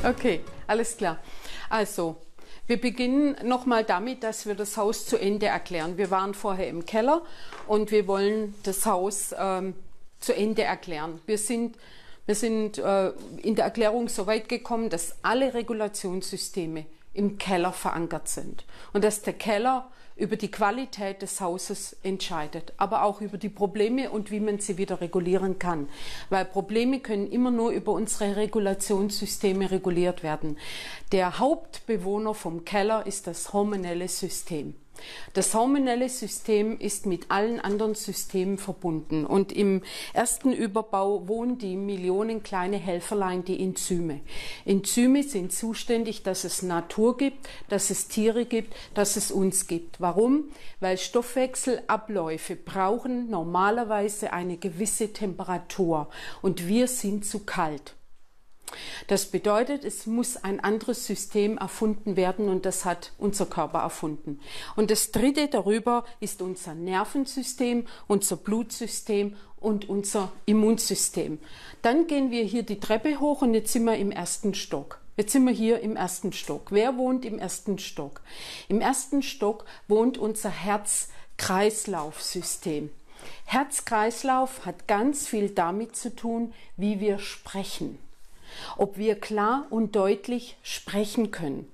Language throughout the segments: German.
Okay, alles klar. Also, wir beginnen nochmal damit, dass wir das Haus zu Ende erklären. Wir waren vorher im Keller und wir wollen das Haus zu Ende erklären. Wir sind in der Erklärung so weit gekommen, dass alle Regulationssysteme im Keller verankert sind und dass der Keller über die Qualität des Hauses entscheidet, aber auch über die Probleme und wie man sie wieder regulieren kann. Weil Probleme können immer nur über unsere Regulationssysteme reguliert werden. Der Hauptbewohner vom Keller ist das hormonelle System. Das hormonelle System ist mit allen anderen Systemen verbunden und im ersten Überbau wohnen die Millionen kleine Helferlein, die Enzyme. Enzyme sind zuständig, dass es Natur gibt, dass es Tiere gibt, dass es uns gibt. Warum? Weil Stoffwechselabläufe brauchen normalerweise eine gewisse Temperatur und wir sind zu kalt. Das bedeutet, es muss ein anderes System erfunden werden und das hat unser Körper erfunden. Und das dritte darüber ist unser Nervensystem, unser Blutsystem und unser Immunsystem. Dann gehen wir hier die Treppe hoch und jetzt sind wir im ersten Stock. Jetzt sind wir hier im ersten Stock. Wer wohnt im ersten Stock? Im ersten Stock wohnt unser Herz-Kreislauf-System. Herz-Kreislauf hat ganz viel damit zu tun, wie wir sprechen. Ob wir klar und deutlich sprechen können,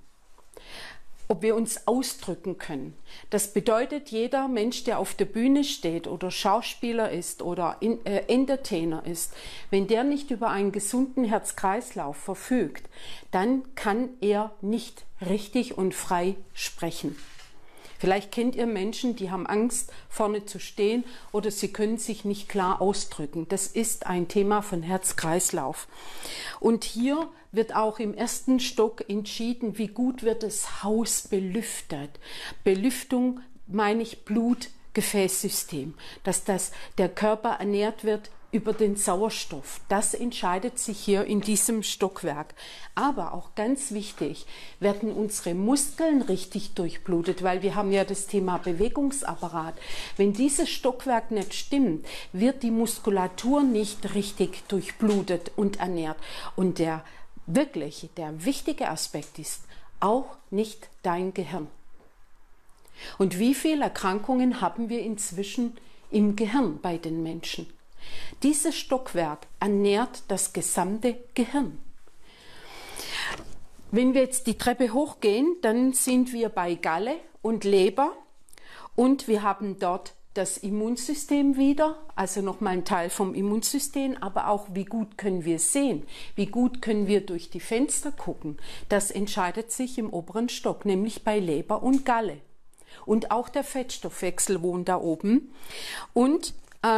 ob wir uns ausdrücken können. Das bedeutet, jeder Mensch, der auf der Bühne steht oder Schauspieler ist oder Entertainer ist, wenn der nicht über einen gesunden Herz-Kreislauf verfügt, dann kann er nicht richtig und frei sprechen. Vielleicht kennt ihr Menschen, die haben Angst, vorne zu stehen oder sie können sich nicht klar ausdrücken. Das ist ein Thema von Herz-Kreislauf. Und hier wird auch im ersten Stock entschieden, wie gut wird das Haus belüftet. Belüftung meine ich Blutgefäßsystem, dass der Körper ernährt wird über den Sauerstoff. Das entscheidet sich hier in diesem Stockwerk. Aber auch ganz wichtig, werden unsere Muskeln richtig durchblutet, weil wir haben ja das Thema Bewegungsapparat. Wenn dieses Stockwerk nicht stimmt, wird die Muskulatur nicht richtig durchblutet und ernährt. Und der wichtige Aspekt ist auch nicht dein Gehirn. Und wie viele Erkrankungen haben wir inzwischen im Gehirn bei den Menschen? Dieses Stockwerk ernährt das gesamte Gehirn. Wenn wir jetzt die Treppe hochgehen, dann sind wir bei Galle und Leber und wir haben dort das Immunsystem wieder, also nochmal ein Teil vom Immunsystem, aber auch wie gut können wir sehen, wie gut können wir durch die Fenster gucken. Das entscheidet sich im oberen Stock, nämlich bei Leber und Galle. Und auch der Fettstoffwechsel wohnt da oben. Und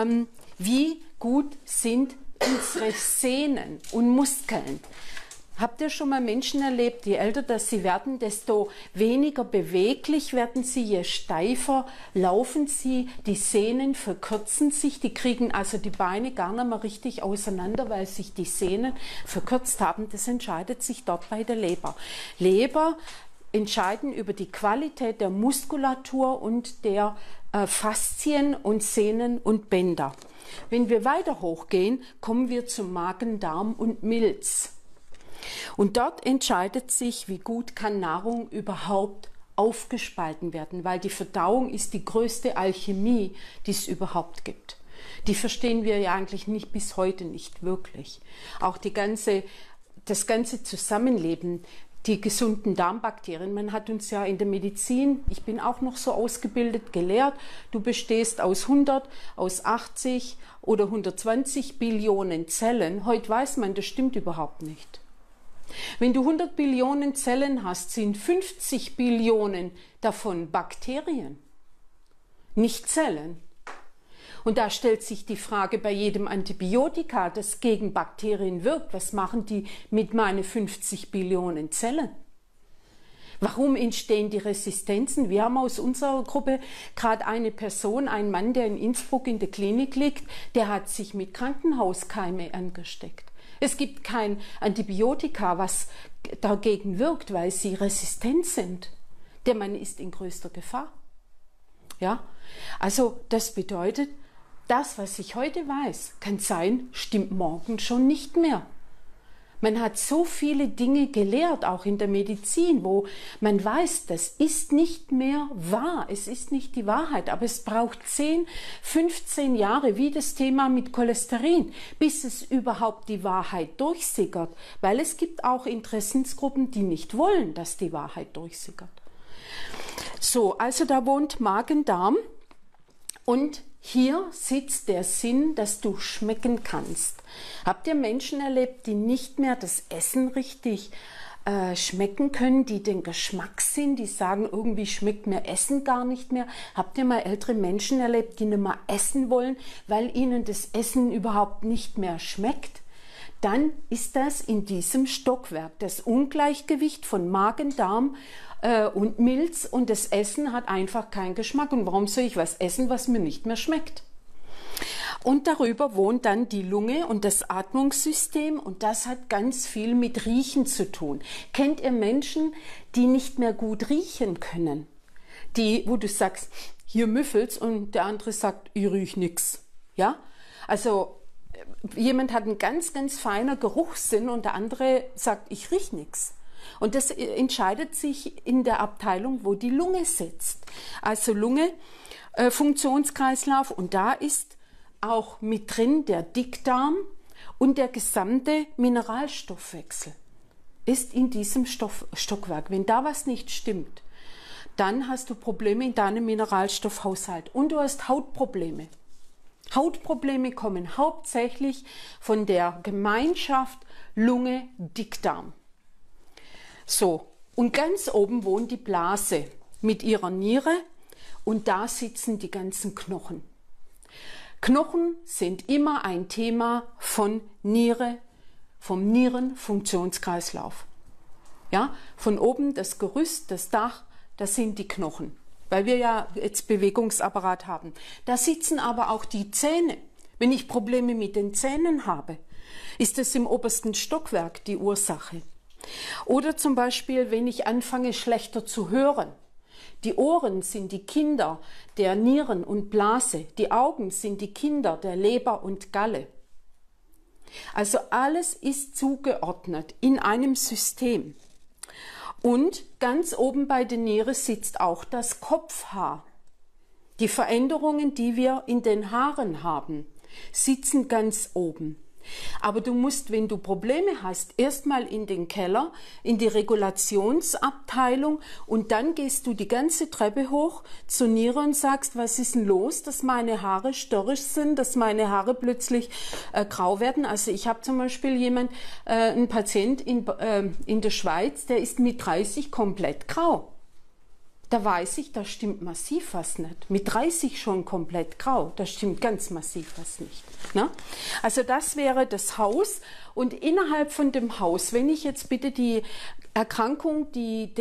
wie gut sind unsere Sehnen und Muskeln? Habt ihr schon mal Menschen erlebt, je älter dass sie werden, desto weniger beweglich werden sie, je steifer laufen sie, die Sehnen verkürzen sich, die kriegen also die Beine gar nicht mehr richtig auseinander, weil sich die Sehnen verkürzt haben. Das entscheidet sich dort bei der Leber. Leber entscheiden über die Qualität der Muskulatur und der Faszien und Sehnen und Bänder. Wenn wir weiter hochgehen, kommen wir zum Magen, Darm und Milz. Und dort entscheidet sich, wie gut kann Nahrung überhaupt aufgespalten werden, weil die Verdauung ist die größte Alchemie, die es überhaupt gibt. Die verstehen wir ja eigentlich bis heute nicht wirklich. Auch das ganze Zusammenleben, die gesunden Darmbakterien. Man hat uns ja in der Medizin, ich bin auch noch so ausgebildet, gelehrt, du bestehst aus 100, aus 80 oder 120 Billionen Zellen. Heute weiß man, das stimmt überhaupt nicht. Wenn du 100 Billionen Zellen hast, sind 50 Billionen davon Bakterien, nicht Zellen. Und da stellt sich die Frage bei jedem Antibiotika, das gegen Bakterien wirkt, was machen die mit meinen 50 Billionen Zellen? Warum entstehen die Resistenzen? Wir haben aus unserer Gruppe gerade eine Person, einen Mann, der in Innsbruck in der Klinik liegt, der hat sich mit Krankenhauskeime angesteckt. Es gibt kein Antibiotika, was dagegen wirkt, weil sie resistent sind. Der Mann ist in größter Gefahr. Ja? Also das bedeutet, das, was ich heute weiß, kann sein, stimmt morgen schon nicht mehr. Man hat so viele Dinge gelehrt, auch in der Medizin, wo man weiß, das ist nicht mehr wahr, es ist nicht die Wahrheit, aber es braucht 10, 15 Jahre, wie das Thema mit Cholesterin, bis es überhaupt die Wahrheit durchsickert, weil es gibt auch Interessensgruppen, die nicht wollen, dass die Wahrheit durchsickert. So, also da wohnt Magen-Darm und hier sitzt der Sinn, dass du schmecken kannst. Habt ihr Menschen erlebt, die nicht mehr das Essen richtig schmecken können, die den Geschmackssinn, die sagen, irgendwie schmeckt mir Essen gar nicht mehr? Habt ihr mal ältere Menschen erlebt, die nicht mehr essen wollen, weil ihnen das Essen überhaupt nicht mehr schmeckt? Dann ist das in diesem Stockwerk das Ungleichgewicht von Magen, Darm und Milz, und das Essen hat einfach keinen Geschmack. Und warum soll ich was essen, was mir nicht mehr schmeckt? Und darüber wohnt dann die Lunge und das Atmungssystem, und das hat ganz viel mit Riechen zu tun. Kennt ihr Menschen, die nicht mehr gut riechen können? Die, wo du sagst, hier müffelt's, und der andere sagt, ich riech nix. Ja? Also jemand hat einen ganz, ganz feiner Geruchssinn und der andere sagt, ich riech nix. Und das entscheidet sich in der Abteilung, wo die Lunge sitzt. Also Lunge, Funktionskreislauf, und da ist auch mit drin der Dickdarm und der gesamte Mineralstoffwechsel ist in diesem Stockwerk. Wenn da was nicht stimmt, dann hast du Probleme in deinem Mineralstoffhaushalt und du hast Hautprobleme. Hautprobleme kommen hauptsächlich von der Gemeinschaft Lunge, Dickdarm. So, und ganz oben wohnt die Blase mit ihrer Niere, und da sitzen die ganzen Knochen. Knochen sind immer ein Thema von Niere, vom Nierenfunktionskreislauf. Ja, von oben das Gerüst, das Dach, das sind die Knochen, weil wir ja jetzt Bewegungsapparat haben. Da sitzen aber auch die Zähne. Wenn ich Probleme mit den Zähnen habe, ist das im obersten Stockwerk die Ursache. Oder zum Beispiel, wenn ich anfange, schlechter zu hören. Die Ohren sind die Kinder der Nieren und Blase. Die Augen sind die Kinder der Leber und Galle. Also alles ist zugeordnet in einem System. Und ganz oben bei der Niere sitzt auch das Kopfhaar. Die Veränderungen, die wir in den Haaren haben, sitzen ganz oben. Aber du musst, wenn du Probleme hast, erstmal in den Keller, in die Regulationsabteilung, und dann gehst du die ganze Treppe hoch zur Niere und sagst, was ist denn los, dass meine Haare störrisch sind, dass meine Haare plötzlich grau werden. Also ich habe zum Beispiel einen Patient in der Schweiz, der ist mit 30 komplett grau. Da weiß ich, da stimmt massiv was nicht. Mit 30 schon komplett grau, da stimmt ganz massiv was nicht. Ne? Also das wäre das Haus, und innerhalb von dem Haus, wenn ich jetzt bitte die Erkrankung, die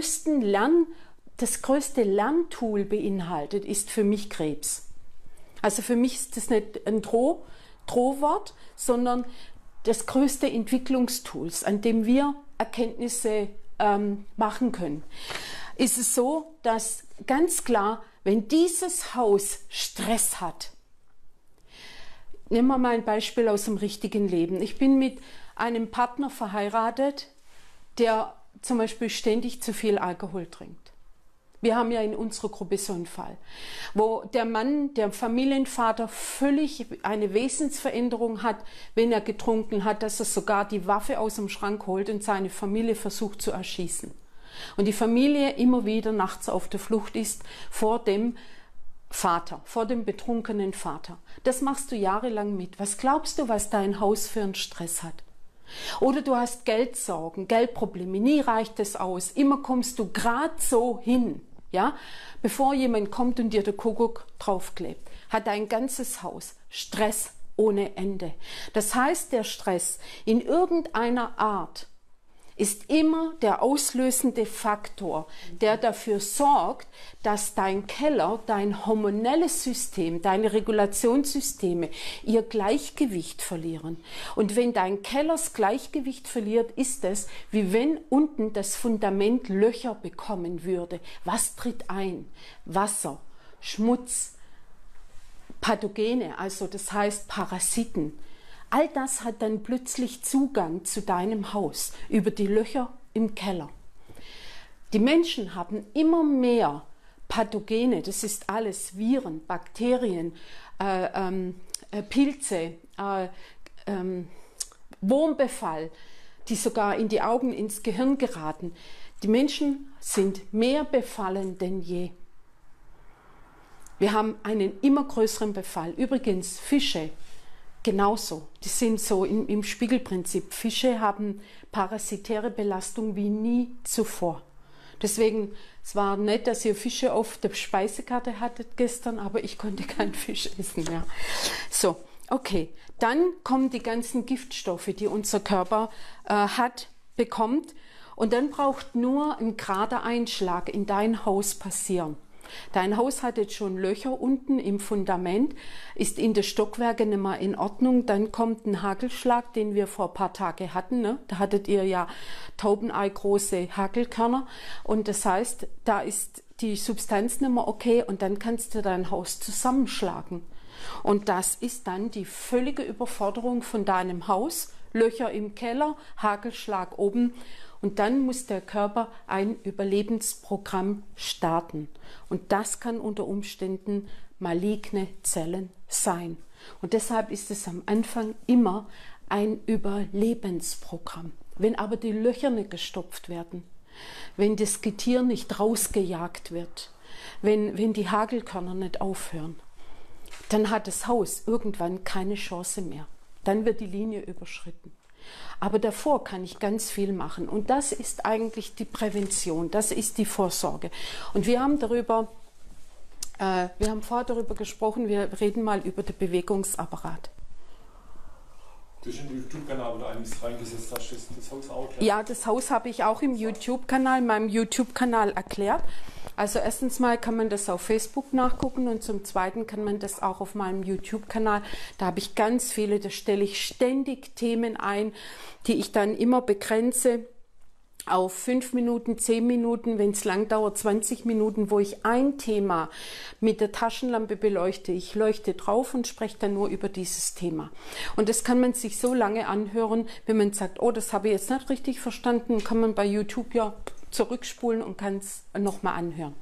das größte Lerntool beinhaltet, ist für mich Krebs. Also für mich ist das nicht ein Drohwort, sondern das größte Entwicklungstools, an dem wir Erkenntnisse machen können. Ist es so, dass ganz klar, wenn dieses Haus Stress hat, nehmen wir mal ein Beispiel aus dem richtigen Leben. Ich bin mit einem Partner verheiratet, der zum Beispiel ständig zu viel Alkohol trinkt. Wir haben ja in unserer Gruppe so einen Fall, wo der Mann, der Familienvater, völlig eine Wesensveränderung hat, wenn er getrunken hat, dass er sogar die Waffe aus dem Schrank holt und seine Familie versucht zu erschießen. Und die Familie immer wieder nachts auf der Flucht ist vor dem Vater, vor dem betrunkenen Vater. Das machst du jahrelang mit. Was glaubst du, was dein Haus für einen Stress hat? Oder du hast Geldsorgen, Geldprobleme, nie reicht es aus. Immer kommst du gerade so hin, ja, bevor jemand kommt und dir der Kuckuck draufklebt. Hat dein ganzes Haus Stress ohne Ende. Das heißt, der Stress in irgendeiner Art ist immer der auslösende Faktor, der dafür sorgt, dass dein Keller, dein hormonelles System, deine Regulationssysteme ihr Gleichgewicht verlieren. Und wenn dein Keller das Gleichgewicht verliert, ist es, wie wenn unten das Fundament Löcher bekommen würde. Was tritt ein? Wasser, Schmutz, Pathogene, also das heißt Parasiten, All das hat dann plötzlich Zugang zu deinem Haus über die Löcher im Keller. Die Menschen haben immer mehr Pathogene, das ist alles Viren, Bakterien, Pilze, Wurmbefall, die sogar in die Augen, ins Gehirn geraten. Die Menschen sind mehr befallen denn je. Wir haben einen immer größeren Befall. Übrigens Fische genauso. Die sind so im Spiegelprinzip. Fische haben parasitäre Belastung wie nie zuvor. Deswegen, es war nett, dass ihr Fische auf der Speisekarte hattet gestern, aber ich konnte keinen Fisch essen mehr. So, okay. Dann kommen die ganzen Giftstoffe, die unser Körper bekommt. Und dann braucht nur ein gerader Einschlag in dein Haus passieren. Dein Haus hat jetzt schon Löcher unten im Fundament, ist in den Stockwerken nicht mehr in Ordnung. Dann kommt ein Hagelschlag, den wir vor ein paar Tagen hatten. Ne? Da hattet ihr ja Taubenei große Hagelkörner. Und das heißt, da ist die Substanz nicht mehr okay und dann kannst du dein Haus zusammenschlagen. Und das ist dann die völlige Überforderung von deinem Haus. Löcher im Keller, Hagelschlag oben. Und dann muss der Körper ein Überlebensprogramm starten. Und das kann unter Umständen maligne Zellen sein. Und deshalb ist es am Anfang immer ein Überlebensprogramm. Wenn aber die Löcher nicht gestopft werden, wenn das Getier nicht rausgejagt wird, wenn die Hagelkörner nicht aufhören, dann hat das Haus irgendwann keine Chance mehr. Dann wird die Linie überschritten. Aber davor kann ich ganz viel machen. Und das ist eigentlich die Prävention, das ist die Vorsorge. Und wir haben vorher darüber gesprochen, wir reden mal über den Bewegungsapparat. Du hast in den YouTube-Kanal, wo du einiges reingesetzt hast, das Haus auch erklärt? Ja, das Haus habe ich auch im YouTube-Kanal, meinem YouTube-Kanal erklärt. Also erstens mal kann man das auf Facebook nachgucken und zum Zweiten kann man das auch auf meinem YouTube-Kanal. Da habe ich ganz viele, da stelle ich ständig Themen ein, die ich dann immer begrenze auf 5 Minuten, 10 Minuten, wenn es lang dauert, 20 Minuten, wo ich ein Thema mit der Taschenlampe beleuchte. Ich leuchte drauf und spreche dann nur über dieses Thema. Und das kann man sich so lange anhören, wenn man sagt, oh, das habe ich jetzt nicht richtig verstanden, kann man bei YouTube ja zurückspulen und kann es nochmal anhören.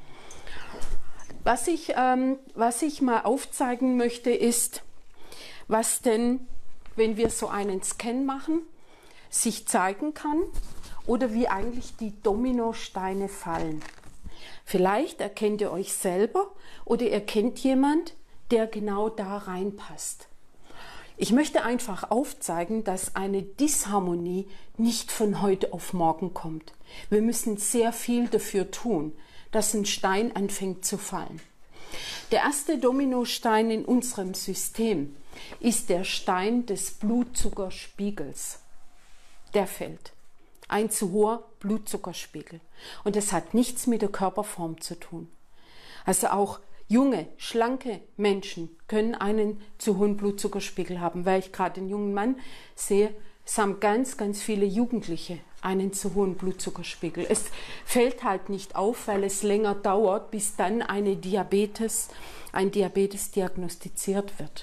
Was ich mal aufzeigen möchte, ist, was denn, wenn wir so einen Scan machen, sich zeigen kann oder wie eigentlich die Dominosteine fallen. Vielleicht erkennt ihr euch selber oder ihr kennt jemand, der genau da reinpasst. Ich möchte einfach aufzeigen, dass eine Disharmonie nicht von heute auf morgen kommt. Wir müssen sehr viel dafür tun, dass ein Stein anfängt zu fallen. Der erste Dominostein in unserem System ist der Stein des Blutzuckerspiegels. Der fällt. Ein zu hoher Blutzuckerspiegel. Und das hat nichts mit der Körperform zu tun. Also auch junge, schlanke Menschen können einen zu hohen Blutzuckerspiegel haben, weil ich gerade den jungen Mann sehe, es haben ganz, ganz viele Jugendliche einen zu hohen Blutzuckerspiegel. Es fällt halt nicht auf, weil es länger dauert, bis dann ein Diabetes diagnostiziert wird.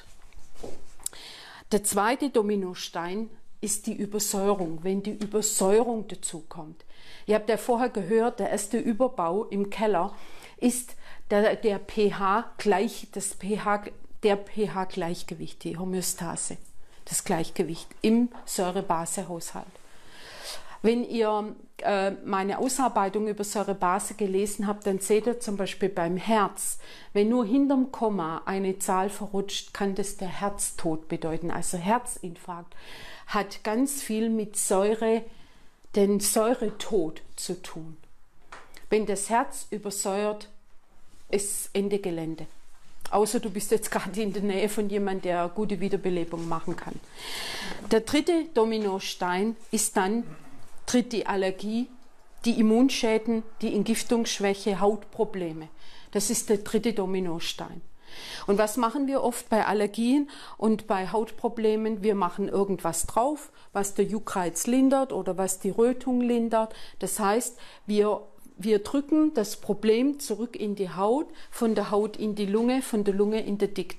Der zweite Dominostein ist die Übersäuerung, wenn die Übersäuerung dazu kommt. Ihr habt ja vorher gehört, der erste Überbau im Keller ist der pH-Gleichgewicht, die Homöostase, das Gleichgewicht im Säure-Base-Haushalt. Wenn ihr meine Ausarbeitung über Säure-Base gelesen habt, dann seht ihr zum Beispiel beim Herz, wenn nur hinterm Komma eine Zahl verrutscht, kann das der Herztod bedeuten. Also Herzinfarkt hat ganz viel mit den Säuretod zu tun. Wenn das Herz übersäuert, ist Ende Gelände. Außer du bist jetzt gerade in der Nähe von jemandem, der gute Wiederbelebung machen kann. Der dritte Dominostein ist dann, tritt die Allergie, die Immunschäden, die Entgiftungsschwäche, Hautprobleme. Das ist der dritte Dominostein. Und was machen wir oft bei Allergien und bei Hautproblemen? Wir machen irgendwas drauf, was der Juckreiz lindert oder was die Rötung lindert. Das heißt, wir drücken das Problem zurück in die Haut, von der Haut in die Lunge, von der Lunge in den Dickdarm.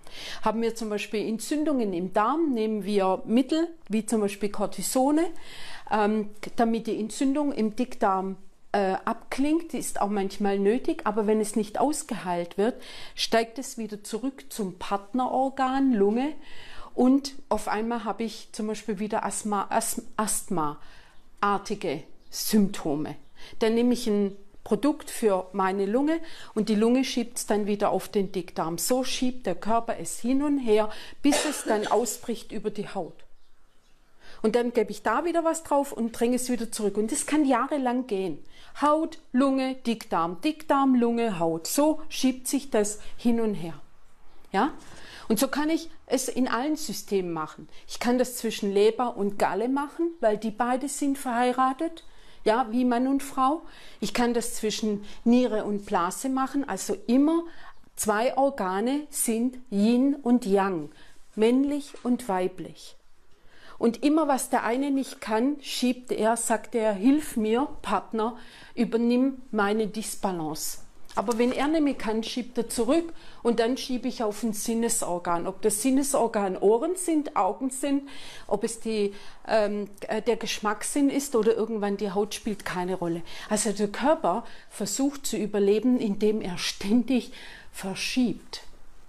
Haben wir zum Beispiel Entzündungen im Darm, nehmen wir Mittel wie zum Beispiel Cortisone, damit die Entzündung im Dickdarm abklingt, ist auch manchmal nötig, aber wenn es nicht ausgeheilt wird, steigt es wieder zurück zum Partnerorgan, Lunge, und auf einmal habe ich zum Beispiel wieder Asthma-artige Symptome. Dann nehme ich ein Produkt für meine Lunge und die Lunge schiebt es dann wieder auf den Dickdarm. So schiebt der Körper es hin und her, bis es dann ausbricht über die Haut. Und dann gebe ich da wieder was drauf und dränge es wieder zurück. Und das kann jahrelang gehen. Haut, Lunge, Dickdarm, Dickdarm, Lunge, Haut. So schiebt sich das hin und her. Ja? Und so kann ich es in allen Systemen machen. Ich kann das zwischen Leber und Galle machen, weil die beide sind verheiratet. Ja, wie Mann und Frau. Ich kann das zwischen Niere und Blase machen. Also immer zwei Organe sind Yin und Yang, männlich und weiblich. Und immer, was der eine nicht kann, schiebt er, sagt er, hilf mir, Partner, übernimm meine Disbalance. Aber wenn er nicht mehr kann, schiebt er zurück und dann schiebe ich auf ein Sinnesorgan. Ob das Sinnesorgan Ohren sind, Augen sind, ob es der Geschmackssinn ist oder irgendwann die Haut, spielt keine Rolle. Also der Körper versucht zu überleben, indem er ständig verschiebt.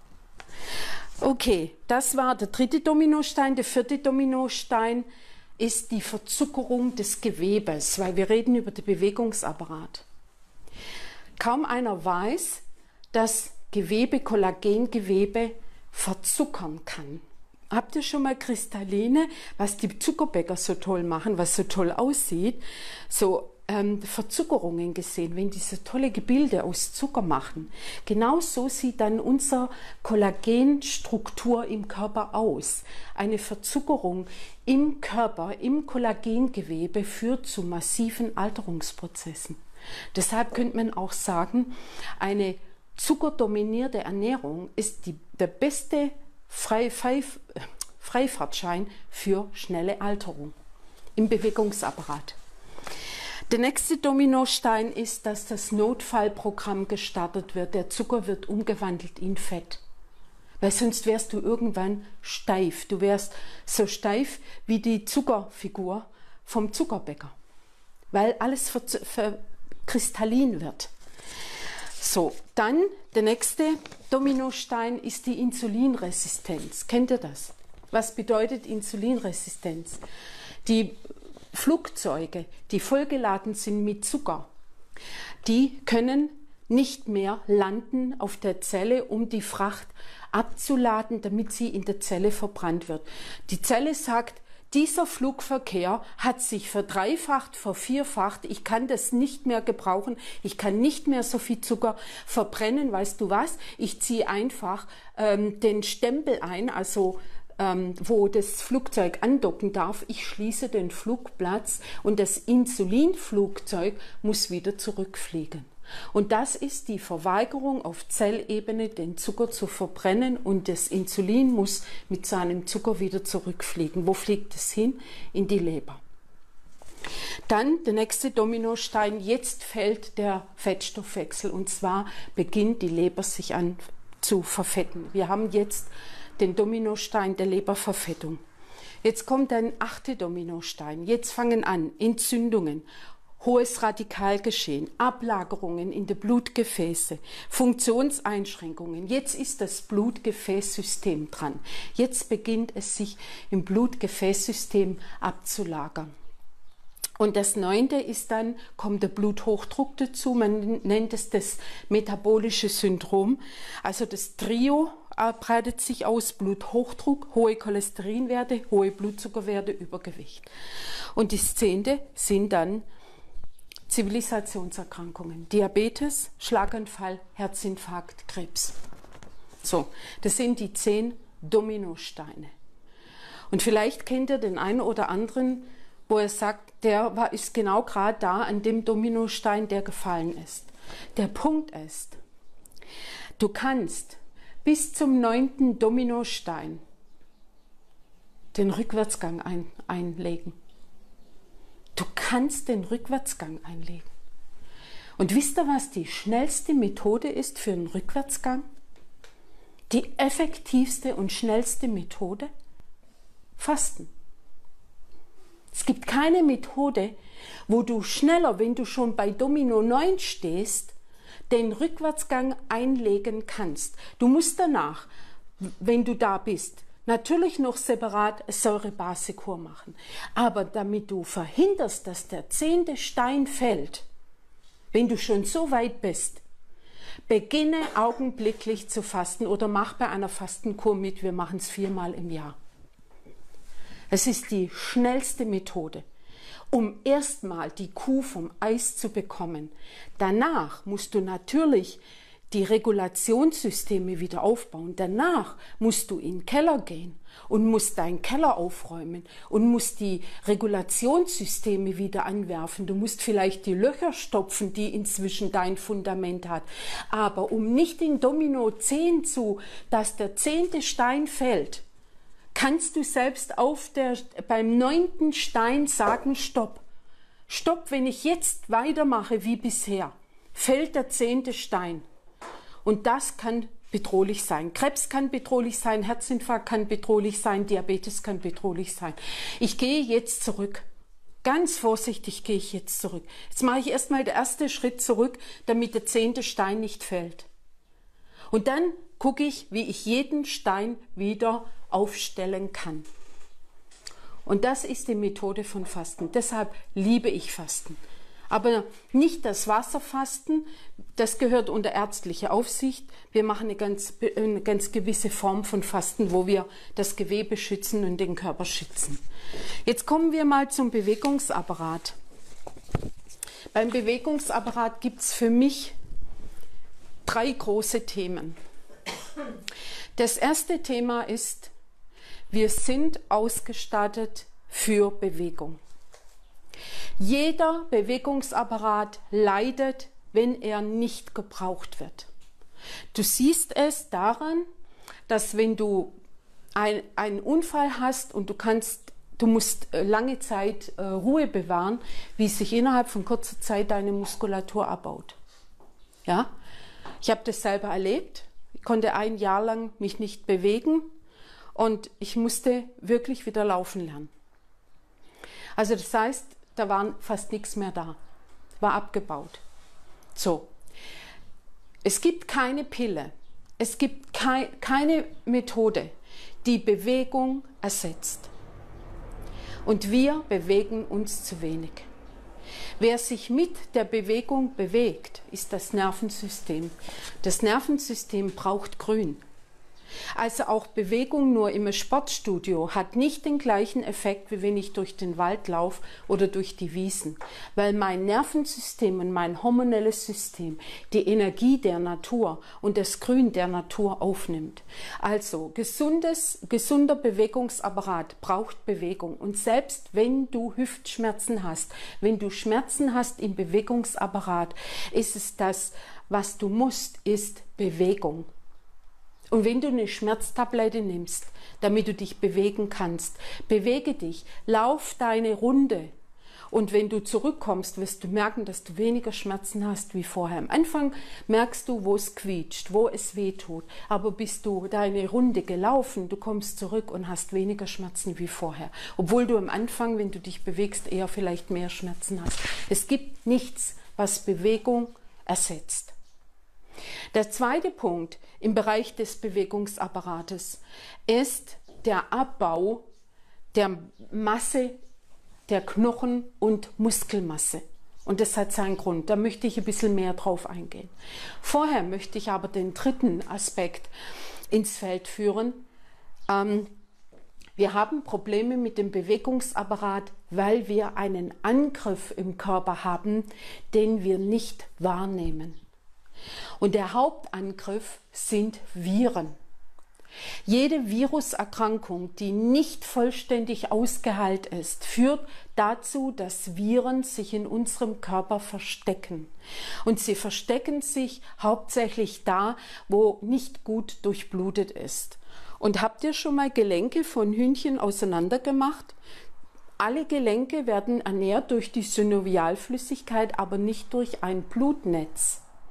Okay, das war der dritte Dominostein. Der vierte Dominostein ist die Verzuckerung des Gewebes, weil wir reden über den Bewegungsapparat. Kaum einer weiß, dass Gewebe, Kollagengewebe verzuckern kann. Habt ihr schon mal Kristalline, was die Zuckerbäcker so toll machen, was so toll aussieht, so Verzuckerungen gesehen, wenn diese tolle Gebilde aus Zucker machen? Genau so sieht dann unsere Kollagenstruktur im Körper aus. Eine Verzuckerung im Körper, im Kollagengewebe führt zu massiven Alterungsprozessen. Deshalb könnte man auch sagen, eine zuckerdominierte Ernährung ist der beste Freifahrtschein für schnelle Alterung im Bewegungsapparat. Der nächste Dominostein ist, dass das Notfallprogramm gestartet wird. Der Zucker wird umgewandelt in Fett. Weil sonst wärst du irgendwann steif. Du wärst so steif wie die Zuckerfigur vom Zuckerbäcker. Weil alles kristallin wird. So, dann der nächste Dominostein ist die Insulinresistenz. Kennt ihr das? Was bedeutet Insulinresistenz? Die Flugzeuge, die vollgeladen sind mit Zucker, die können nicht mehr landen auf der Zelle, um die Fracht abzuladen, damit sie in der Zelle verbrannt wird. Die Zelle sagt, dieser Flugverkehr hat sich verdreifacht, vervierfacht, ich kann das nicht mehr gebrauchen, ich kann nicht mehr so viel Zucker verbrennen, weißt du was? Ich ziehe einfach den Stempel ein, also wo das Flugzeug andocken darf. Ich schließe den Flugplatz und das Insulinflugzeug muss wieder zurückfliegen. Und das ist die Verweigerung auf Zellebene, den Zucker zu verbrennen, und das Insulin muss mit seinem Zucker wieder zurückfliegen. Wo fliegt es hin? In die Leber. Dann der nächste Dominostein, jetzt fällt der Fettstoffwechsel, und zwar beginnt die Leber sich an zu verfetten. Wir haben jetzt den Dominostein der Leberverfettung. Jetzt kommt ein 8. Dominostein. Jetzt fangen an Entzündungen, hohes Radikalgeschehen, Ablagerungen in die Blutgefäße, Funktionseinschränkungen. Jetzt ist das Blutgefäßsystem dran. Jetzt beginnt es sich im Blutgefäßsystem abzulagern. Und das 9. ist dann, kommt der Bluthochdruck dazu. Man nennt es das metabolische Syndrom. Also das Trio breitet sich aus: Bluthochdruck, hohe Cholesterinwerte, hohe Blutzuckerwerte, Übergewicht. Und das 10. sind dann Zivilisationserkrankungen. Diabetes, Schlaganfall, Herzinfarkt, Krebs. So, das sind die 10 Dominosteine. Und vielleicht kennt ihr den einen oder anderen, wo er sagt, ist genau gerade da an dem Dominostein, der gefallen ist. Der Punkt ist, du kannst bis zum 9. Dominostein den Rückwärtsgang einlegen. Du kannst den Rückwärtsgang einlegen. Und wisst ihr, was die schnellste Methode ist für einen Rückwärtsgang? Die effektivste und schnellste Methode? Fasten. Es gibt keine Methode, wo du schneller, wenn du schon bei Domino 9 stehst, den Rückwärtsgang einlegen kannst. Du musst danach, wenn du da bist, natürlich noch separat Säurebase-Kur machen. Aber damit du verhinderst, dass der 10. Stein fällt, wenn du schon so weit bist, beginne augenblicklich zu fasten oder mach bei einer Fastenkur mit. Wir machen es 4-mal im Jahr. Es ist die schnellste Methode, um erstmal die Kuh vom Eis zu bekommen. Danach musst du natürlich die Regulationssysteme wieder aufbauen. Danach musst du in den Keller gehen und musst deinen Keller aufräumen und musst die Regulationssysteme wieder anwerfen. Du musst vielleicht die Löcher stopfen, die inzwischen dein Fundament hat. Aber um nicht in Domino 10 dass der 10. Stein fällt, kannst du selbst beim 9. Stein sagen, stopp. Stopp, wenn ich jetzt weitermache wie bisher, fällt der 10. Stein. Und das kann bedrohlich sein. Krebs kann bedrohlich sein, Herzinfarkt kann bedrohlich sein, Diabetes kann bedrohlich sein. Ich gehe jetzt zurück. Ganz vorsichtig gehe ich jetzt zurück. Jetzt mache ich erstmal den ersten Schritt zurück, damit der 10. Stein nicht fällt. Und dann gucke ich, wie ich jeden Stein wieder aufstellen kann. Und das ist die Methode von Fasten. Deshalb liebe ich Fasten. Aber nicht das Wasserfasten, das gehört unter ärztliche Aufsicht. Wir machen eine ganz gewisse Form von Fasten, wo wir das Gewebe schützen und den Körper schützen. Jetzt kommen wir mal zum Bewegungsapparat. Beim Bewegungsapparat gibt es für mich 3 große Themen. Das erste Thema ist, wir sind ausgestattet für Bewegung. Jeder Bewegungsapparat leidet, wenn er nicht gebraucht wird. Du siehst es daran, dass wenn du einen Unfall hast und du musst lange Zeit Ruhe bewahren, wie sich innerhalb von kurzer Zeit deine Muskulatur abbaut. Ja? Ich habe das selber erlebt. Ich konnte ein Jahr lang mich nicht bewegen und ich musste wirklich wieder laufen lernen. Also das heißt, da war fast nichts mehr da, war abgebaut. So, es gibt keine Pille, es gibt keine Methode, die Bewegung ersetzt. Und wir bewegen uns zu wenig. Wer sich mit der Bewegung bewegt, ist das Nervensystem. Das Nervensystem braucht Grün. Also auch Bewegung nur im Sportstudio hat nicht den gleichen Effekt, wie wenn ich durch den Wald laufe oder durch die Wiesen, weil mein Nervensystem und mein hormonelles System die Energie der Natur und das Grün der Natur aufnimmt. Also gesunder Bewegungsapparat braucht Bewegung und selbst wenn du Hüftschmerzen hast, wenn du Schmerzen hast im Bewegungsapparat, ist es das, was du musst, ist Bewegung. Und wenn du eine Schmerztablette nimmst, damit du dich bewegen kannst, bewege dich, lauf deine Runde. Und wenn du zurückkommst, wirst du merken, dass du weniger Schmerzen hast wie vorher. Am Anfang merkst du, wo es quietscht, wo es weh tut. Aber bist du deine Runde gelaufen, du kommst zurück und hast weniger Schmerzen wie vorher. Obwohl du am Anfang, wenn du dich bewegst, eher vielleicht mehr Schmerzen hast. Es gibt nichts, was Bewegung ersetzt. Der zweite Punkt im Bereich des Bewegungsapparates ist der Abbau der Masse der Knochen- und Muskelmasse. Und das hat seinen Grund. Da möchte ich ein bisschen mehr drauf eingehen. Vorher möchte ich aber den dritten Aspekt ins Feld führen. Wir haben Probleme mit dem Bewegungsapparat, weil wir einen Angriff im Körper haben, den wir nicht wahrnehmen. Und der Hauptangriff sind Viren. Jede Viruserkrankung, die nicht vollständig ausgeheilt ist, führt dazu, dass Viren sich in unserem Körper verstecken. Und sie verstecken sich hauptsächlich da, wo nicht gut durchblutet ist. Und habt ihr schon mal Gelenke von Hühnchen auseinandergemacht? Alle Gelenke werden ernährt durch die Synovialflüssigkeit, aber nicht durch ein Blutnetz.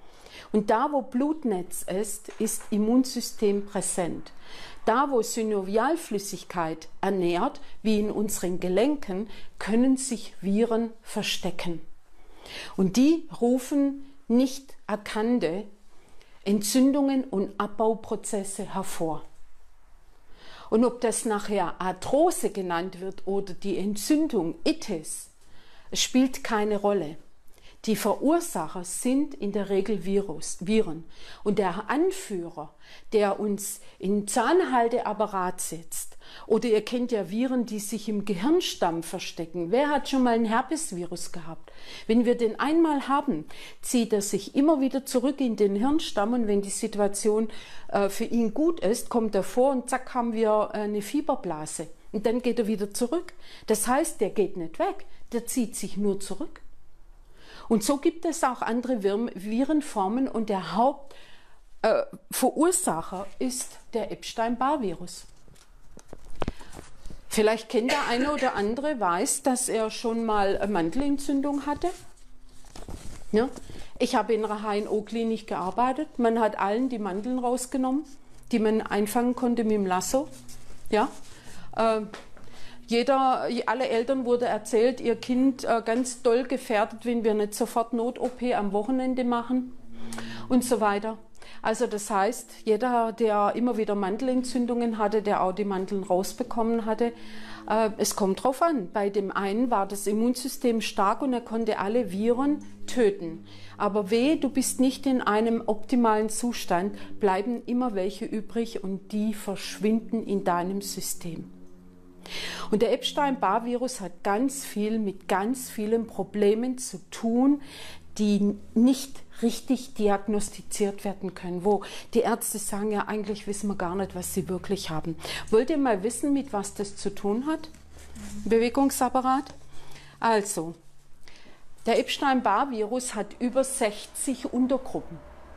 Und da, wo Blutnetz ist, ist Immunsystem präsent. Da, wo Synovialflüssigkeit ernährt, wie in unseren Gelenken, können sich Viren verstecken. Und die rufen nicht erkannte Entzündungen und Abbauprozesse hervor. Und ob das nachher Arthrose genannt wird oder die Entzündung Itis, es spielt keine Rolle. Die Verursacher sind in der Regel Viren. Und der Anführer, der uns im Zahnhalteapparat sitzt, oder ihr kennt ja Viren, die sich im Gehirnstamm verstecken. Wer hat schon mal ein Herpesvirus gehabt? Wenn wir den einmal haben, zieht er sich immer wieder zurück in den Hirnstamm und wenn die Situation für ihn gut ist, kommt er vor und zack haben wir eine Fieberblase. Und dann geht er wieder zurück. Das heißt, der geht nicht weg, der zieht sich nur zurück. Und so gibt es auch andere Virenformen und der Hauptverursacher ist der Epstein-Barr-Virus. Vielleicht kennt der eine oder andere, weiß, dass er schon mal eine Mandelentzündung hatte. Ja? Ich habe in einer HNO-Klinik gearbeitet. Man hat allen die Mandeln rausgenommen, die man einfangen konnte mit dem Lasso. Ja? Alle Eltern wurde erzählt, ihr Kind ganz doll gefährdet, wenn wir nicht sofort Not-OP am Wochenende machen und so weiter. Also das heißt, jeder, der immer wieder Mandelentzündungen hatte, der auch die Mandeln rausbekommen hatte, es kommt drauf an. Bei dem einen war das Immunsystem stark und er konnte alle Viren töten. Aber wehe, du bist nicht in einem optimalen Zustand, bleiben immer welche übrig und die verschwinden in deinem System. Und der Epstein-Barr-Virus hat ganz viel mit ganz vielen Problemen zu tun, die nicht richtig diagnostiziert werden können, wo die Ärzte sagen, ja eigentlich wissen wir gar nicht, was sie wirklich haben. Wollt ihr mal wissen, mit was das zu tun hat? Bewegungsapparat? Also, der Epstein-Barr-Virus hat über 60 Untergruppen.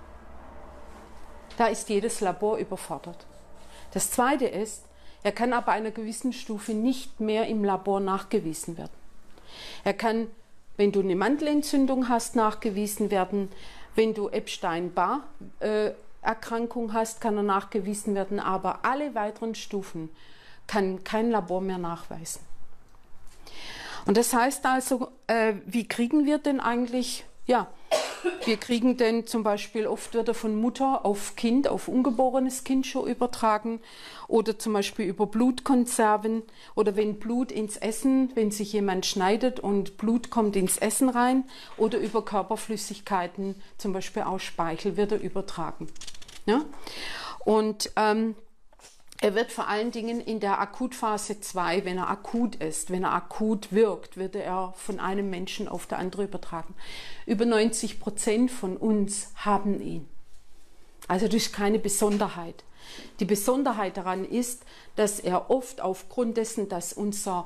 Da ist jedes Labor überfordert. Das Zweite ist, er kann ab einer gewissen Stufe nicht mehr im Labor nachgewiesen werden. Er kann, wenn du eine Mandelentzündung hast, nachgewiesen werden. Wenn du Epstein-Barr-Erkrankung hast, kann er nachgewiesen werden. Aber alle weiteren Stufen kann kein Labor mehr nachweisen. Und das heißt also, wie kriegen wir denn eigentlich, ja, wir kriegen denn zum Beispiel, oft wird er von Mutter auf Kind, auf ungeborenes Kind schon übertragen oder zum Beispiel über Blutkonserven oder wenn Blut ins Essen, wenn sich jemand schneidet und Blut kommt ins Essen rein oder über Körperflüssigkeiten, zum Beispiel auch Speichel, wird er übertragen. Ja? Und er wird vor allen Dingen in der Akutphase 2, wenn er akut ist, wenn er akut wirkt, wird er von einem Menschen auf der andere übertragen. Über 90% von uns haben ihn. Also das ist keine Besonderheit. Die Besonderheit daran ist, dass er oft aufgrund dessen, dass unser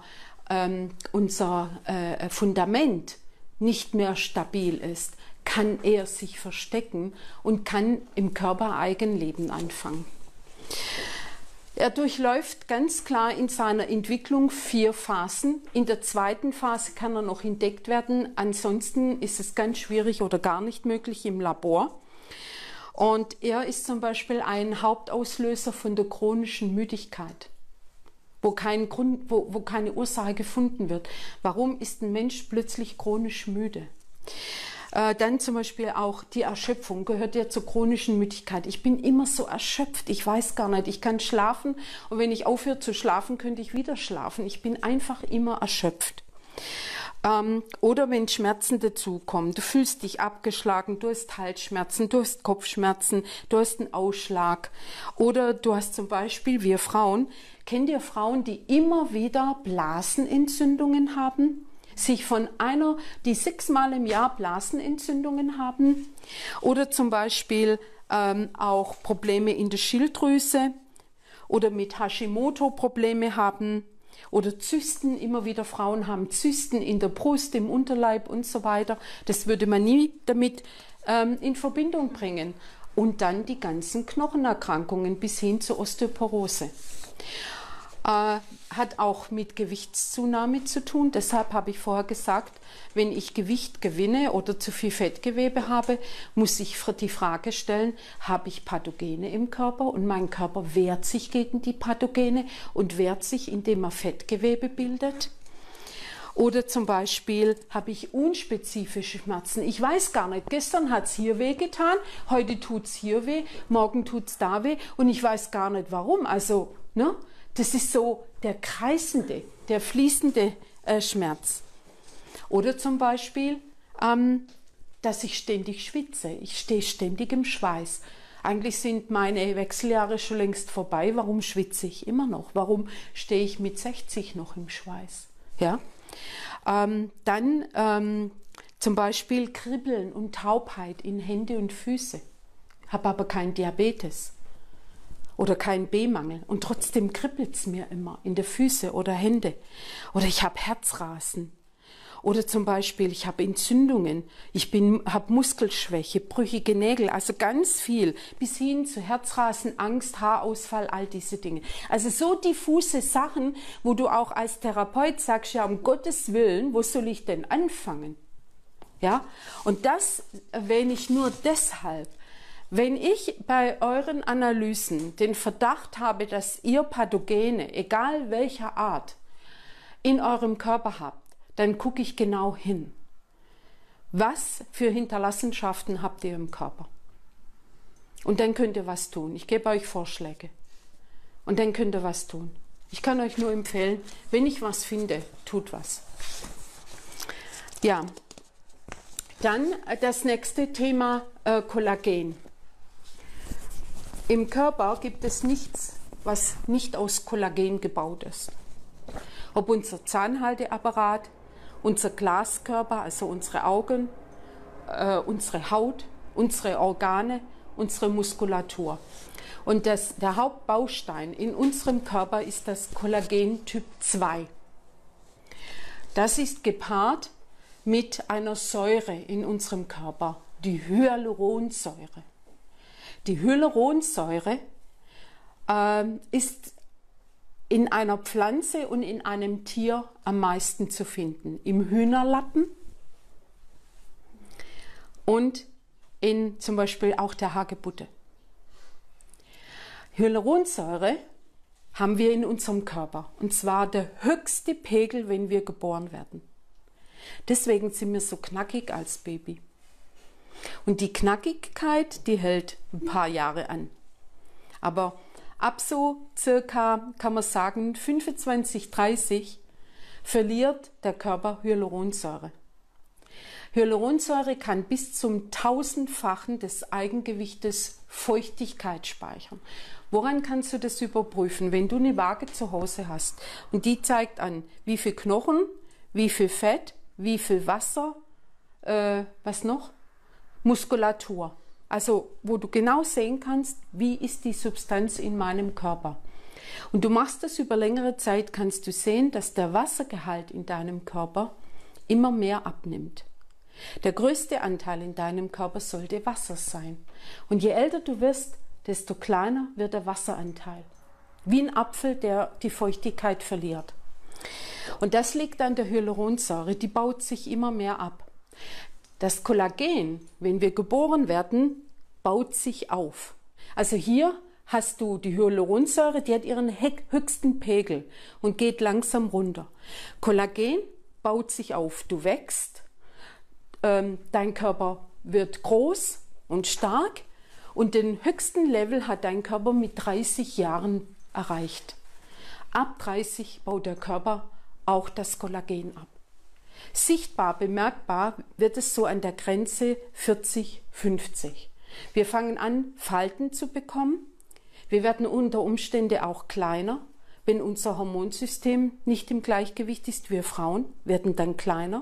Fundament nicht mehr stabil ist, kann er sich verstecken und kann im Körper Eigenleben anfangen. Er durchläuft ganz klar in seiner Entwicklung 4 Phasen. In der zweiten Phase kann er noch entdeckt werden. Ansonsten ist es ganz schwierig oder gar nicht möglich im Labor. Und er ist zum Beispiel ein Hauptauslöser von der chronischen Müdigkeit, wo keine Ursache gefunden wird. Warum ist ein Mensch plötzlich chronisch müde? Dann zum Beispiel auch die Erschöpfung gehört ja zur chronischen Müdigkeit. Ich bin immer so erschöpft, ich weiß gar nicht, ich kann schlafen und wenn ich aufhöre zu schlafen, könnte ich wieder schlafen. Ich bin einfach immer erschöpft. Oder wenn Schmerzen dazukommen, du fühlst dich abgeschlagen, du hast Halsschmerzen, du hast Kopfschmerzen, du hast einen Ausschlag. Oder du hast zum Beispiel, wir Frauen, kennt ihr Frauen, die immer wieder Blasenentzündungen haben? Sich von einer, die 6-mal im Jahr Blasenentzündungen haben oder zum Beispiel auch Probleme in der Schilddrüse oder mit Hashimoto Probleme haben oder Zysten, immer wieder Frauen haben Zysten in der Brust, im Unterleib und so weiter. Das würde man nie damit in Verbindung bringen. Und dann die ganzen Knochenerkrankungen bis hin zur Osteoporose. Hat auch mit Gewichtszunahme zu tun. Deshalb habe ich vorher gesagt, wenn ich Gewicht gewinne oder zu viel Fettgewebe habe, muss ich die Frage stellen, habe ich Pathogene im Körper? Und mein Körper wehrt sich gegen die Pathogene und wehrt sich, indem er Fettgewebe bildet. Oder zum Beispiel habe ich unspezifische Schmerzen. Ich weiß gar nicht, gestern hat es hier weh getan, heute tut es hier weh, morgen tut es da weh und ich weiß gar nicht warum. Also, ne? Das ist so der kreisende, der fließende Schmerz. Oder zum Beispiel, dass ich ständig schwitze. Ich stehe ständig im Schweiß. Eigentlich sind meine Wechseljahre schon längst vorbei. Warum schwitze ich immer noch? Warum stehe ich mit 60 noch im Schweiß? Ja? Dann zum Beispiel Kribbeln und Taubheit in Hände und Füße. Habe aber keinen Diabetes oder keinen B-Mangel und trotzdem kribbelt es mir immer in die Füße oder Hände. Oder ich habe Herzrasen. Oder zum Beispiel, ich habe Entzündungen, habe Muskelschwäche, brüchige Nägel, also ganz viel, bis hin zu Herzrasen, Angst, Haarausfall, all diese Dinge. Also so diffuse Sachen, wo du auch als Therapeut sagst, ja, um Gottes Willen, wo soll ich denn anfangen? Ja? Und das erwähne ich nur deshalb, wenn ich bei euren Analysen den Verdacht habe, dass ihr Pathogene, egal welcher Art, in eurem Körper habt, dann gucke ich genau hin. Was für Hinterlassenschaften habt ihr im Körper? Und dann könnt ihr was tun. Ich gebe euch Vorschläge. Und dann könnt ihr was tun. Ich kann euch nur empfehlen, wenn ich was finde, tut was. Ja, dann das nächste Thema, Kollagen. Im Körper gibt es nichts, was nicht aus Kollagen gebaut ist. Ob unser Zahnhalteapparat, unser Glaskörper, also unsere Augen, unsere Haut, unsere Organe, unsere Muskulatur. Und der Hauptbaustein in unserem Körper ist das Kollagen Typ 2. Das ist gepaart mit einer Säure in unserem Körper, die Hyaluronsäure. Die Hyaluronsäure ist in einer Pflanze und in einem Tier am meisten zu finden. Im Hühnerlappen und in zum Beispiel auch der Hagebutte. Hyaluronsäure haben wir in unserem Körper. Und zwar der höchste Pegel, wenn wir geboren werden. Deswegen sind wir so knackig als Baby. Und die Knackigkeit, die hält ein paar Jahre an. Aber ab so circa, kann man sagen, 25, 30 verliert der Körper Hyaluronsäure. Hyaluronsäure kann bis zum 1000-fachen des Eigengewichtes Feuchtigkeit speichern. Woran kannst du das überprüfen? Wenn du eine Waage zu Hause hast und die zeigt an, wie viel Knochen, wie viel Fett, wie viel Wasser, was noch? Muskulatur. Also wo du genau sehen kannst, wie ist die Substanz in meinem Körper. Und du machst das über längere Zeit, kannst du sehen, dass der Wassergehalt in deinem Körper immer mehr abnimmt. Der größte Anteil in deinem Körper sollte Wasser sein. Und je älter du wirst, desto kleiner wird der Wasseranteil. Wie ein Apfel, der die Feuchtigkeit verliert. Und das liegt an der Hyaluronsäure, die baut sich immer mehr ab. Das Kollagen, wenn wir geboren werden, baut sich auf. Also hier hast du die Hyaluronsäure, die hat ihren höchsten Pegel und geht langsam runter. Kollagen baut sich auf, du wächst, dein Körper wird groß und stark und den höchsten Level hat dein Körper mit 30 Jahren erreicht. Ab 30 baut der Körper auch das Kollagen ab. Sichtbar, bemerkbar wird es so an der Grenze 40, 50. Wir fangen an, Falten zu bekommen. Wir werden unter Umständen auch kleiner. Wenn unser Hormonsystem nicht im Gleichgewicht ist, wir Frauen werden dann kleiner.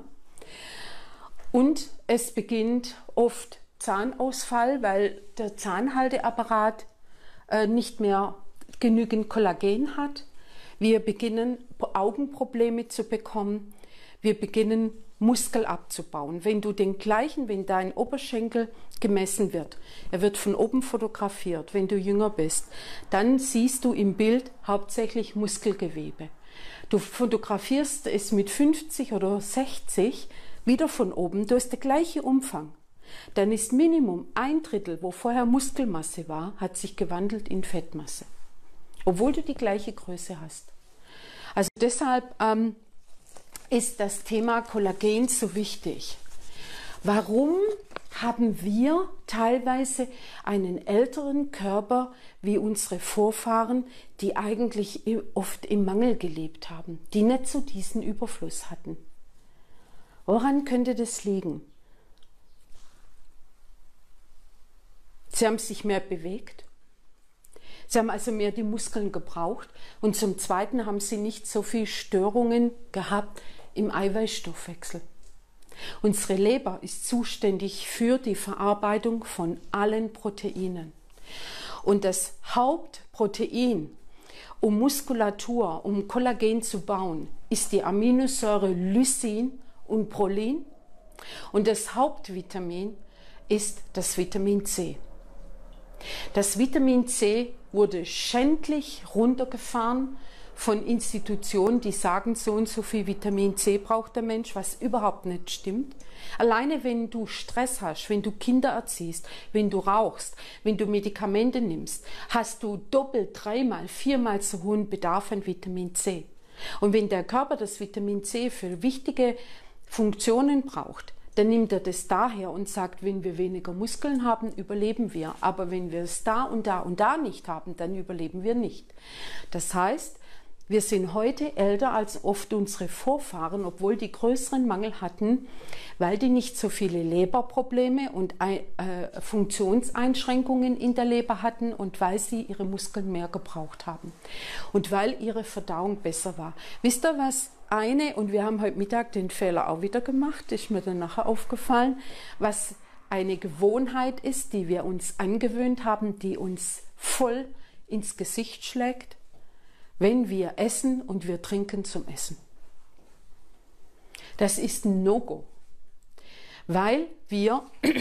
Und es beginnt oft Zahnausfall, weil der Zahnhalteapparat nicht mehr genügend Kollagen hat. Wir beginnen Augenprobleme zu bekommen. Wir beginnen Muskel abzubauen. Wenn dein Oberschenkel gemessen wird, er wird von oben fotografiert, wenn du jünger bist, dann siehst du im Bild hauptsächlich Muskelgewebe. Du fotografierst es mit 50 oder 60 wieder von oben, du hast den gleichen Umfang. Dann ist Minimum 1/3, wo vorher Muskelmasse war, hat sich gewandelt in Fettmasse. Obwohl du die gleiche Größe hast. Also deshalb ist das Thema Kollagen so wichtig. Warum haben wir teilweise einen älteren Körper wie unsere Vorfahren, die eigentlich oft im Mangel gelebt haben, die nicht so diesen Überfluss hatten? Woran könnte das liegen? Sie haben sich mehr bewegt. Sie haben also mehr die Muskeln gebraucht. Und zum Zweiten haben sie nicht so viele Störungen gehabt im Eiweißstoffwechsel. Unsere Leber ist zuständig für die Verarbeitung von allen Proteinen. Und das Hauptprotein, um Muskulatur, um Kollagen zu bauen, ist die Aminosäure Lysin und Prolin. Und das Hauptvitamin ist das Vitamin C. Das Vitamin C wurde schändlich runtergefahren von Institutionen, die sagen, so und so viel Vitamin C braucht der Mensch, was überhaupt nicht stimmt. Alleine wenn du Stress hast, wenn du Kinder erziehst, wenn du rauchst, wenn du Medikamente nimmst, hast du doppelt, dreimal, viermal so hohen Bedarf an Vitamin C. Und wenn der Körper das Vitamin C für wichtige Funktionen braucht, dann nimmt er das daher und sagt, wenn wir weniger Muskeln haben, überleben wir. Aber wenn wir es da und da und da nicht haben, dann überleben wir nicht. Das heißt, wir sind heute älter als oft unsere Vorfahren, obwohl die größeren Mangel hatten, weil die nicht so viele Leberprobleme und Funktionseinschränkungen in der Leber hatten und weil sie ihre Muskeln mehr gebraucht haben und weil ihre Verdauung besser war. Wisst ihr was? Und wir haben heute Mittag den Fehler auch wieder gemacht, ist mir dann nachher aufgefallen, was eine Gewohnheit ist, die wir uns angewöhnt haben, die uns voll ins Gesicht schlägt, wenn wir essen und wir trinken zum Essen. Das ist ein No-Go, weil wir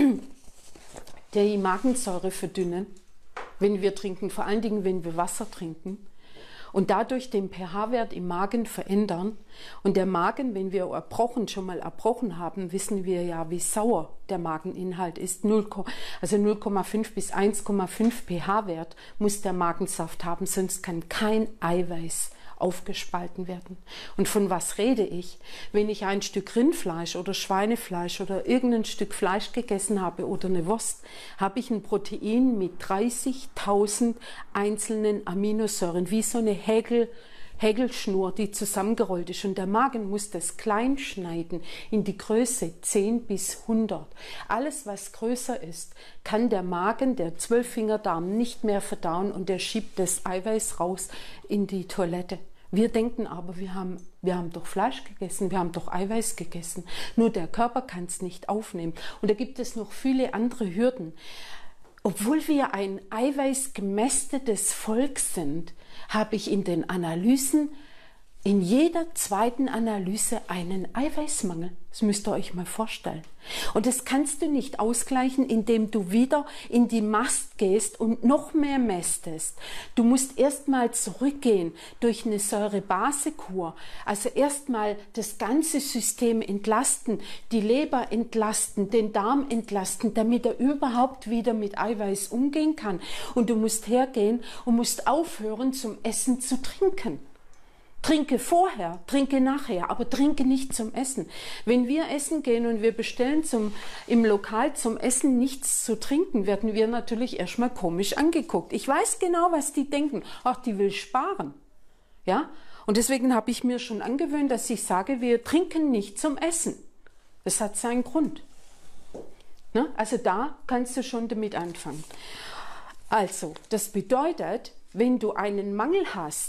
die Magensäure verdünnen, wenn wir trinken, vor allen Dingen, wenn wir Wasser trinken. Und dadurch den pH-Wert im Magen verändern. Und der Magen, wenn wir schon mal erbrochen haben, wissen wir ja, wie sauer der Mageninhalt ist. 0,5 bis 1,5 pH-Wert muss der Magensaft haben, sonst kann kein Eiweiß aufgespalten werden. Und von was rede ich? Wenn ich ein Stück Rindfleisch oder Schweinefleisch oder irgendein Stück Fleisch gegessen habe oder eine Wurst, habe ich ein Protein mit 30.000 einzelnen Aminosäuren, wie so eine Häkelschnur, die zusammengerollt ist. Und der Magen muss das klein schneiden in die Größe 10 bis 100. Alles, was größer ist, kann der Magen, der Zwölffingerdarm, nicht mehr verdauen und der schiebt das Eiweiß raus in die Toilette. Wir denken aber, wir haben doch Fleisch gegessen, wir haben doch Eiweiß gegessen. Nur der Körper kann es nicht aufnehmen. Und da gibt es noch viele andere Hürden. Obwohl wir ein eiweißgemästetes Volk sind, habe ich in den Analysen, in jeder zweiten Analyse einen Eiweißmangel. Das müsst ihr euch mal vorstellen. Und das kannst du nicht ausgleichen, indem du wieder in die Mast gehst und noch mehr mästest. Du musst erstmal zurückgehen durch eine Säure-Base-Kur. Also erstmal das ganze System entlasten, die Leber entlasten, den Darm entlasten, damit er überhaupt wieder mit Eiweiß umgehen kann. Und du musst hergehen und musst aufhören, zum Essen zu trinken. Trinke vorher, trinke nachher, aber trinke nicht zum Essen. Wenn wir essen gehen und wir bestellen im Lokal zum Essen nichts zu trinken, werden wir natürlich erstmal komisch angeguckt. Ich weiß genau, was die denken. Ach, die will sparen. Ja? Und deswegen habe ich mir schon angewöhnt, dass ich sage, wir trinken nicht zum Essen. Das hat seinen Grund. Ne? Also da kannst du schon damit anfangen. Also, das bedeutet, wenn du einen Mangel hast,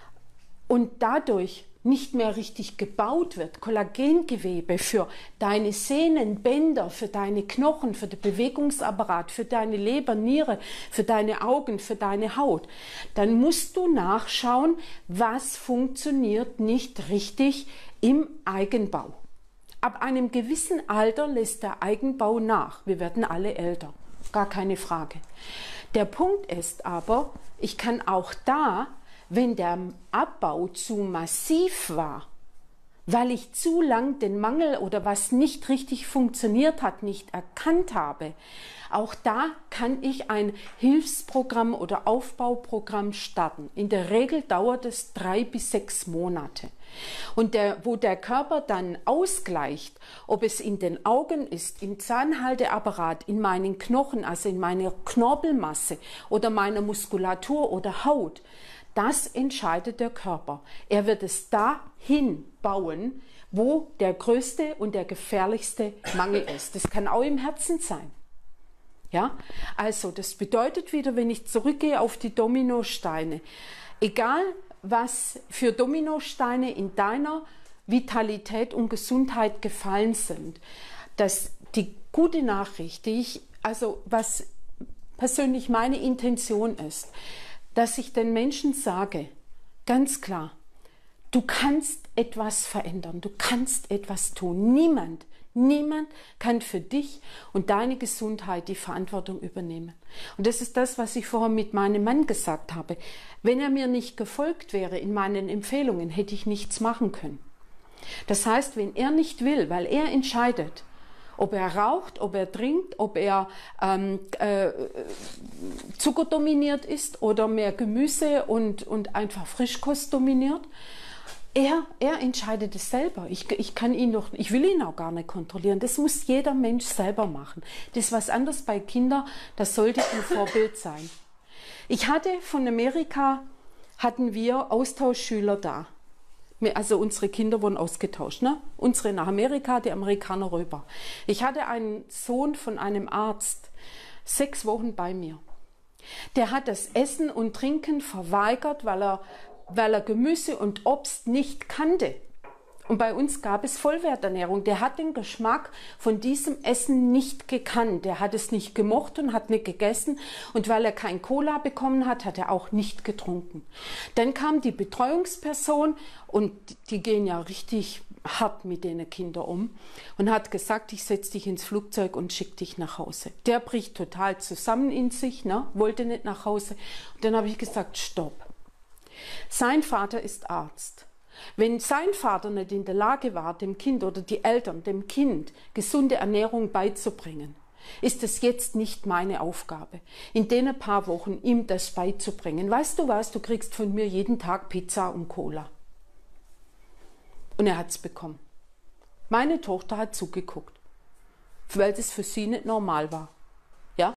und dadurch nicht mehr richtig gebaut wird, Kollagengewebe für deine Sehnen, Bänder, für deine Knochen, für den Bewegungsapparat, für deine Leber, Niere, für deine Augen, für deine Haut, dann musst du nachschauen, was funktioniert nicht richtig im Eigenbau. Ab einem gewissen Alter lässt der Eigenbau nach. Wir werden alle älter, gar keine Frage. Der Punkt ist aber, ich kann auch da, wenn der Abbau zu massiv war, weil ich zu lang den Mangel oder was nicht richtig funktioniert hat, nicht erkannt habe, auch da kann ich ein Hilfsprogramm oder Aufbauprogramm starten. In der Regel dauert es 3 bis 6 Monate. Und wo der Körper dann ausgleicht, ob es in den Augen ist, im Zahnhalteapparat, in meinen Knochen, also in meiner Knorpelmasse oder meiner Muskulatur oder Haut, das entscheidet der Körper. Er wird es dahin bauen, wo der größte und der gefährlichste Mangel ist. Das kann auch im Herzen sein. Ja, also das bedeutet wieder, wenn ich zurückgehe auf die Dominosteine, egal was für Dominosteine in deiner Vitalität und Gesundheit gefallen sind, dass die gute Nachricht, was persönlich meine Intention ist, dass ich den Menschen sage, ganz klar, du kannst etwas verändern, du kannst etwas tun. Niemand kann für dich und deine Gesundheit die Verantwortung übernehmen. Und das ist das, was ich vorher mit meinem Mann gesagt habe. Wenn er mir nicht gefolgt wäre in meinen Empfehlungen, hätte ich nichts machen können. Das heißt, wenn er nicht will, weil er entscheidet, ob er raucht, ob er trinkt, ob er zuckerdominiert ist oder mehr Gemüse und einfach Frischkost dominiert, er entscheidet es selber. Ich will ihn auch gar nicht kontrollieren. Das muss jeder Mensch selber machen. Das ist was anderes bei Kindern, das sollte ein Vorbild sein. Von Amerika hatten wir Austauschschüler da. Also unsere Kinder wurden ausgetauscht, ne? Unsere nach Amerika, die Amerikaner rüber. Ich hatte einen Sohn von einem Arzt, 6 Wochen bei mir. Der hat das Essen und Trinken verweigert, weil er Gemüse und Obst nicht kannte. Und bei uns gab es Vollwerternährung. Der hat den Geschmack von diesem Essen nicht gekannt. Der hat es nicht gemocht und hat nicht gegessen. Und weil er kein Cola bekommen hat, hat er auch nicht getrunken. Dann kam die Betreuungsperson und die gehen ja richtig hart mit den Kindern um und hat gesagt, ich setze dich ins Flugzeug und schicke dich nach Hause. Der bricht total zusammen in sich, ne? Wollte nicht nach Hause. Und dann habe ich gesagt, stopp. Sein Vater ist Arzt. Wenn sein Vater nicht in der Lage war, dem Kind oder die Eltern, dem Kind gesunde Ernährung beizubringen, ist es jetzt nicht meine Aufgabe, in den paar Wochen ihm das beizubringen. Weißt du was, du kriegst von mir jeden Tag Pizza und Cola. Und er hat es bekommen. Meine Tochter hat zugeguckt, weil das für sie nicht normal war.